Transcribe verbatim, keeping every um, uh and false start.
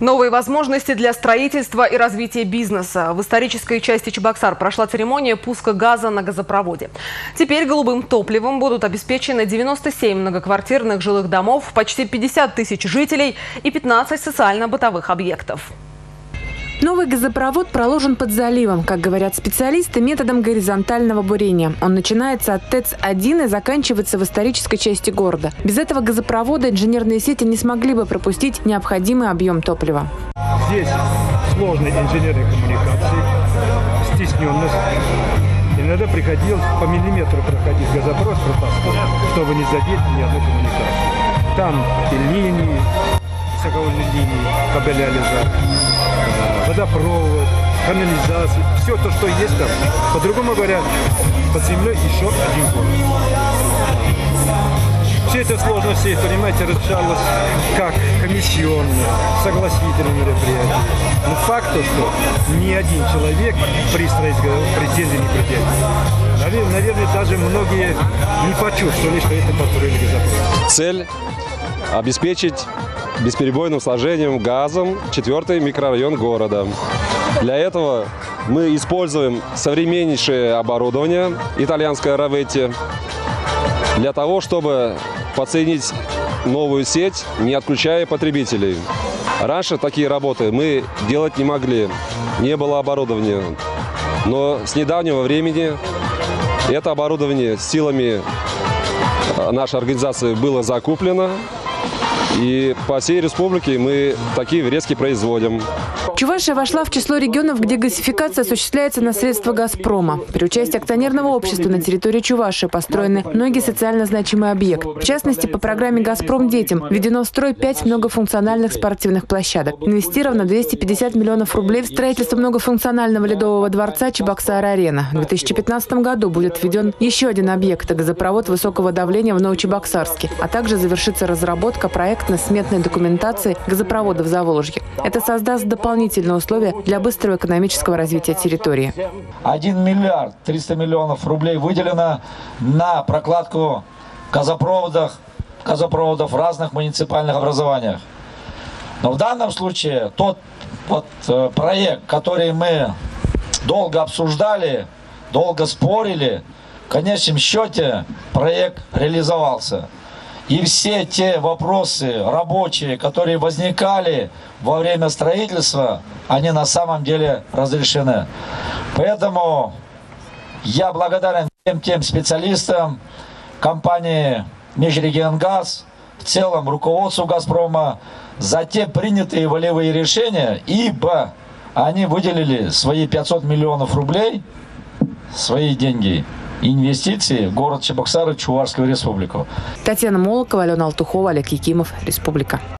Новые возможности для строительства и развития бизнеса. В исторической части Чебоксар прошла церемония пуска газа на газопроводе. Теперь голубым топливом будут обеспечены девяносто семь многоквартирных жилых домов, почти пятьдесят тысяч жителей и пятнадцать социально-бытовых объектов. Новый газопровод проложен под заливом, как говорят специалисты, методом горизонтального бурения. Он начинается от ТЭЦ один и заканчивается в исторической части города. Без этого газопровода инженерные сети не смогли бы пропустить необходимый объем топлива. Здесь сложные инженерные коммуникации, стесненность. Иногда приходилось по миллиметру проходить газопровод, чтобы не задеть ни одной коммуникации. Там и линии, высоковольтные линии, кабеля лежат, водопровод, канализация, все то, что есть там. По-другому говоря, под землей еще один город. Все это сложности, понимаете, решалось как комиссионное, согласительное мероприятие. Но факт то, что ни один человек при строительстве претензий не предъявил. Наверное, даже многие не почувствовали, что это построили газопровод. Цель – обеспечить бесперебойным сложением газом четвертый микрорайон города. Для этого мы используем современнейшее оборудование итальянское Раветти для того, чтобы подсоединить новую сеть, не отключая потребителей. Раньше такие работы мы делать не могли, не было оборудования. Но с недавнего времени это оборудование силами нашей организации было закуплено. И по всей республике мы такие врезки производим. Чувашия вошла в число регионов, где газификация осуществляется на средства «Газпрома». При участии акционерного общества на территории Чувашии построены многие социально значимые объекты. В частности, по программе «Газпром детям» введено в строй пять многофункциональных спортивных площадок. Инвестировано двести пятьдесят миллионов рублей в строительство многофункционального ледового дворца «Чебоксар-Арена». В две тысячи пятнадцатом году будет введен еще один объект – газопровод высокого давления в Новочебоксарске, а также завершится разработка проектно-сметной документации газопровода в Заволжье. Это создаст дополнительные условия для быстрого экономического развития территории. один миллиард триста миллионов рублей выделено на прокладку газопроводов, газопроводов в разных муниципальных образованиях. Но в данном случае тот вот, э, проект, который мы долго обсуждали, долго спорили, в конечном счете проект реализовался. И все те вопросы рабочие, которые возникали во время строительства, они на самом деле разрешены. Поэтому я благодарен всем тем специалистам компании «Межрегионгаз», в целом руководству «Газпрома» за те принятые волевые решения, ибо они выделили свои пятьсот миллионов рублей, свои деньги, инвестиции в город Чебоксар и Чувашскую республику. Татьяна Молокова, Алена Алтухова, Олег Якимов, Республика.